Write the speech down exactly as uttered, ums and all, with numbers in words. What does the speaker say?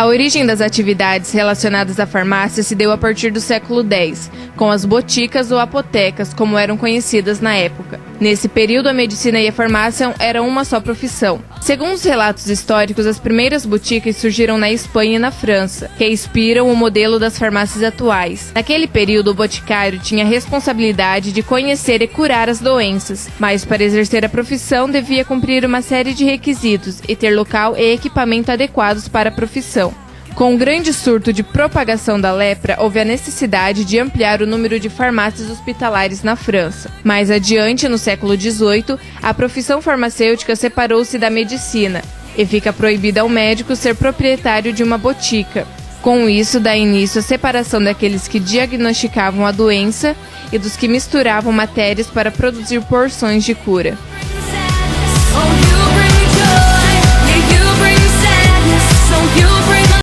A origem das atividades relacionadas à farmácia se deu a partir do século dez, com as boticas ou apotecas, como eram conhecidas na época. Nesse período, a medicina e a farmácia eram uma só profissão. Segundo os relatos históricos, as primeiras boticas surgiram na Espanha e na França, que inspiram o modelo das farmácias atuais. Naquele período, o boticário tinha a responsabilidade de conhecer e curar as doenças, mas para exercer a profissão devia cumprir uma série de requisitos e ter local e equipamento adequados para a profissão. Com o grande surto de propagação da lepra, houve a necessidade de ampliar o número de farmácias hospitalares na França. Mais adiante, no século dezoito, a profissão farmacêutica separou-se da medicina e fica proibido ao médico ser proprietário de uma botica. Com isso, dá início à separação daqueles que diagnosticavam a doença e dos que misturavam matérias para produzir porções de cura.